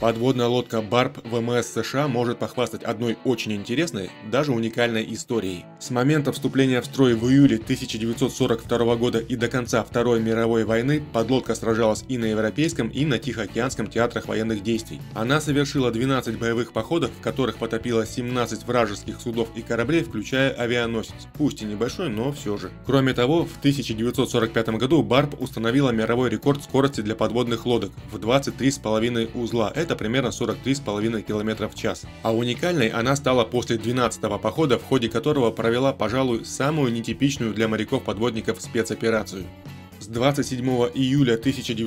Подводная лодка Барб ВМС США может похвастать одной очень интересной, даже уникальной историей. С момента вступления в строй в июле 1942 года и до конца Второй мировой войны подлодка сражалась и на Европейском, и на Тихоокеанском театрах военных действий. Она совершила 12 боевых походов, в которых потопила 17 вражеских судов и кораблей, включая авианосец, пусть и небольшой, но все же. Кроме того, в 1945 году Барб установила мировой рекорд скорости для подводных лодок в 23,5 узла. Это примерно 43,5 км в час. А уникальной она стала после 12-го похода, в ходе которого провела, пожалуй, самую нетипичную для моряков-подводников спецоперацию. С 27 июля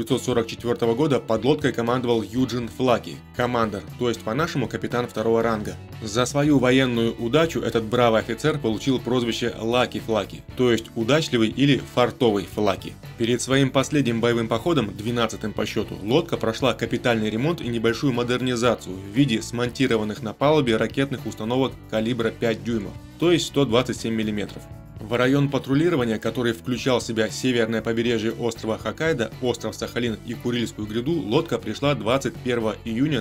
1944 года подлодкой командовал Юджин Флаки, командор, то есть по-нашему капитан второго ранга. За свою военную удачу этот бравый офицер получил прозвище Лаки Флаки, то есть удачливый или фартовый Флаки. Перед своим последним боевым походом, 12-м по счету, лодка прошла капитальный ремонт и небольшую модернизацию в виде смонтированных на палубе ракетных установок калибра 5 дюймов, то есть 127 мм. В район патрулирования, который включал в себя северное побережье острова Хоккайдо, остров Сахалин и Курильскую гряду, лодка пришла 21 июня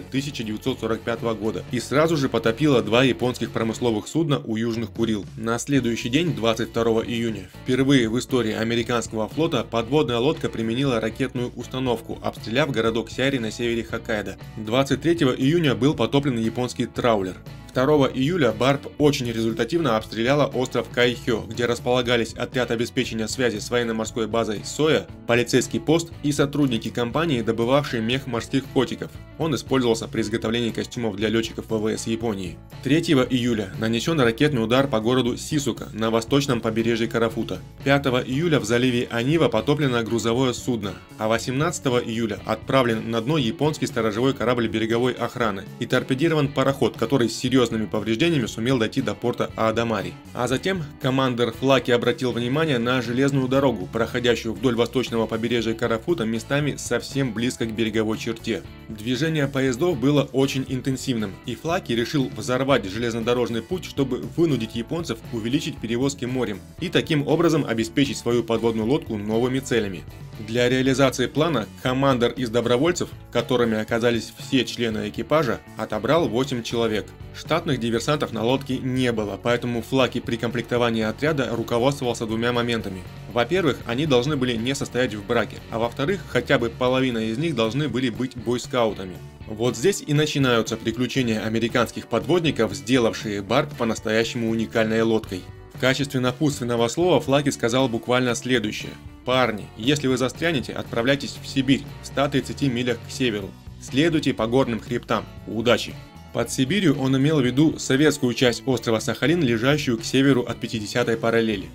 1945 года и сразу же потопила два японских промысловых судна у Южных Курил. На следующий день, 22 июня, впервые в истории американского флота подводная лодка применила ракетную установку, обстреляв городок Сяри на севере Хоккайдо. 23 июня был потоплен японский траулер. 2 июля Барб очень результативно обстреляла остров Кайхё, где располагались отряд обеспечения связи с военно-морской базой Соя, полицейский пост и сотрудники компании, добывавшие мех морских котиков. Он использовался при изготовлении костюмов для летчиков ВВС Японии. 3 июля нанесен ракетный удар по городу Сисука на восточном побережье Карафута. 5 июля в заливе Анива потоплено грузовое судно, а 18 июля отправлен на дно японский сторожевой корабль береговой охраны и торпедирован пароход, который с серьезными повреждениями сумел дойти до порта Аадамари. А затем командир Флаки обратил внимание на железную дорогу, проходящую вдоль восточного побережья Карафута, местами совсем близко к береговой черте. Движение поездов было очень интенсивным, и Флаки решил взорвать железнодорожный путь, чтобы вынудить японцев увеличить перевозки морем и таким образом обеспечить свою подводную лодку новыми целями. Для реализации плана командир из добровольцев, которыми оказались все члены экипажа, отобрал 8 человек. Штатных диверсантов на лодке не было, поэтому Флаки при комплектовании отряда руководствовался двумя моментами. Во-первых, они должны были не состоять в браке, а во-вторых, хотя бы половина из них должны были быть бойскаутами. Вот здесь и начинаются приключения американских подводников, сделавшие Барб по-настоящему уникальной лодкой. В качестве напутственного слова Флаки сказал буквально следующее: «Парни, если вы застрянете, отправляйтесь в Сибирь, в 130 милях к северу. Следуйте по горным хребтам. Удачи!» Под Сибирью он имел в виду советскую часть острова Сахалин, лежащую к северу от 50-й параллели.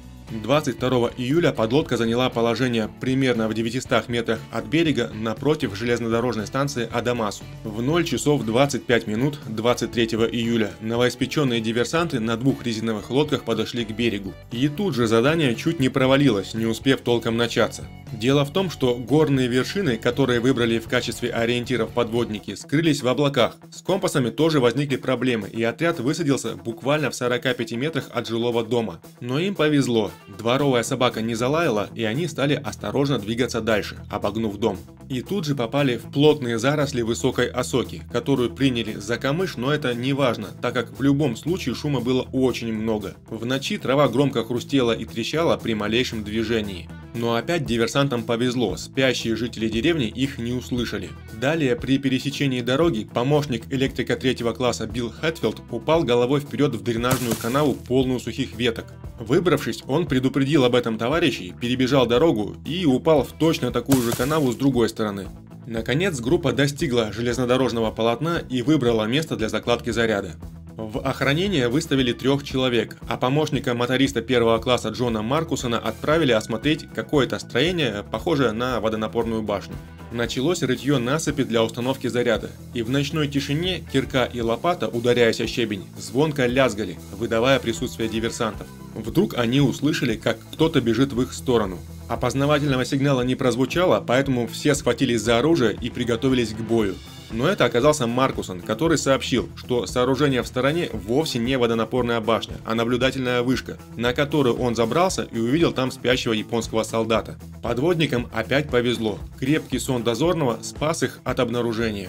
22 июля подлодка заняла положение примерно в 900 метрах от берега напротив железнодорожной станции Адамасу. В 0 часов 25 минут 23 июля новоиспеченные диверсанты на двух резиновых лодках подошли к берегу. И тут же задание чуть не провалилось, не успев толком начаться. Дело в том, что горные вершины, которые выбрали в качестве ориентиров подводники, скрылись в облаках. С компасами тоже возникли проблемы, и отряд высадился буквально в 45 метрах от жилого дома. Но им повезло. Дворовая собака не залаяла, и они стали осторожно двигаться дальше, обогнув дом. И тут же попали в плотные заросли высокой осоки, которую приняли за камыш, но это не важно, так как в любом случае шума было очень много. В ночи трава громко хрустела и трещала при малейшем движении. Но опять диверсантам повезло, спящие жители деревни их не услышали. Далее, при пересечении дороги, помощник электрика 3-го класса Билл Хэтфилд упал головой вперед в дренажную канаву, полную сухих веток. Выбравшись, он предупредил об этом товарищей, перебежал дорогу и упал в точно такую же канаву с другой стороны. Наконец, группа достигла железнодорожного полотна и выбрала место для закладки заряда. В охранение выставили 3 человек, а помощника моториста 1-го класса Джона Маркусона отправили осмотреть какое-то строение, похожее на водонапорную башню. Началось рытье насыпи для установки заряда, и в ночной тишине кирка и лопата, ударяясь о щебень, звонко лязгали, выдавая присутствие диверсантов. Вдруг они услышали, как кто-то бежит в их сторону. Опознавательного сигнала не прозвучало, поэтому все схватились за оружие и приготовились к бою. Но это оказался Маркусон, который сообщил, что сооружение в стороне вовсе не водонапорная башня, а наблюдательная вышка, на которую он забрался и увидел там спящего японского солдата. Подводникам опять повезло, крепкий сон дозорного спас их от обнаружения.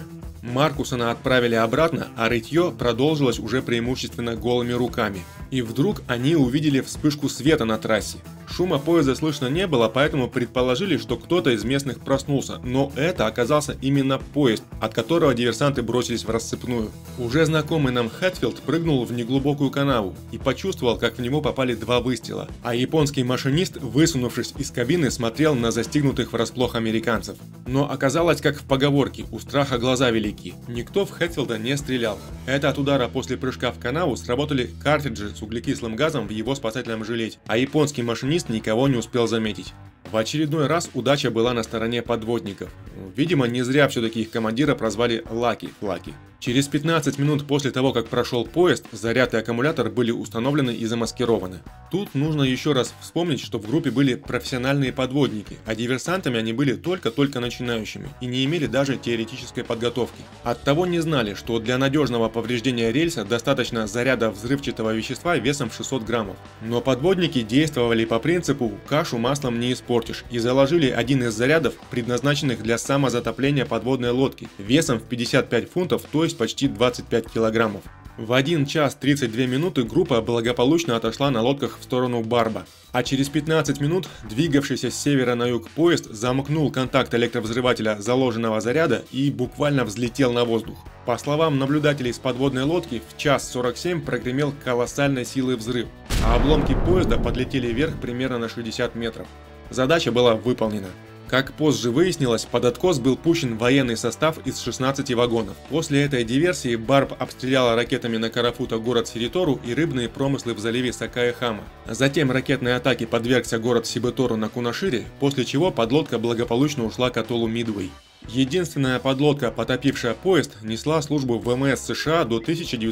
Маркусона отправили обратно, а рытье продолжилось уже преимущественно голыми руками. И вдруг они увидели вспышку света на трассе. Шума поезда слышно не было, поэтому предположили, что кто-то из местных проснулся, но это оказался именно поезд, от которого диверсанты бросились в рассыпную. Уже знакомый нам Хэтфилд прыгнул в неглубокую канаву и почувствовал, как в него попали 2 выстрела, а японский машинист, высунувшись из кабины, смотрел на застигнутых врасплох американцев. Но оказалось, как в поговорке: у страха глаза велики. Никто в Хэтфилда не стрелял. Это от удара после прыжка в канаву сработали картриджи с углекислым газом в его спасательном жилете, а японский машинист никого не успел заметить. В очередной раз удача была на стороне подводников. Видимо, не зря все-таки их командира прозвали Лаки Флаки. Через 15 минут после того, как прошел поезд, заряд и аккумулятор были установлены и замаскированы. Тут нужно еще раз вспомнить, что в группе были профессиональные подводники, а диверсантами они были только-только начинающими и не имели даже теоретической подготовки. Оттого не знали, что для надежного повреждения рельса достаточно заряда взрывчатого вещества весом в 600 граммов. Но подводники действовали по принципу «кашу маслом не испортишь» и заложили один из зарядов, предназначенных для самозатопления подводной лодки, весом в 55 фунтов, то есть почти 25 килограммов. В 1 час 32 минуты группа благополучно отошла на лодках в сторону Барба. А через 15 минут двигавшийся с севера на юг поезд замкнул контакт электровзрывателя заложенного заряда и буквально взлетел на воздух. По словам наблюдателей с подводной лодки, в час 47 прогремел колоссальной силы взрыв, а обломки поезда подлетели вверх примерно на 60 метров. Задача была выполнена. Как позже выяснилось, под откос был пущен военный состав из 16 вагонов. После этой диверсии Барб обстреляла ракетами на Карафута город Сиритору и рыбные промыслы в заливе Сакаэ-Хама. Затем ракетной атаке подвергся город Сибэтору на Кунашире, после чего подлодка благополучно ушла к атоллу Мидуэй. Единственная подлодка, потопившая поезд, несла службу в ВМС США до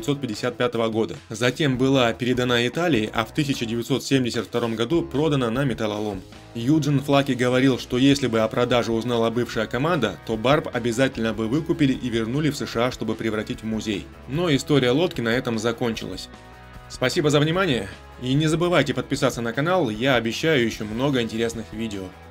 1955 года. Затем была передана Италии, а в 1972 году продана на металлолом. Юджин Флаки говорил, что если бы о продаже узнала бывшая команда, то Барб обязательно бы выкупили и вернули в США, чтобы превратить в музей. Но история лодки на этом закончилась. Спасибо за внимание, и не забывайте подписаться на канал, я обещаю еще много интересных видео.